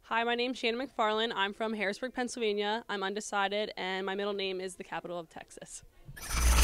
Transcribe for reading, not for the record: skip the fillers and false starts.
Hi, my name's Shayna Macfarland. I'm from Harrisburg, Pennsylvania. I'm undecided, and my middle name is the capital of Texas.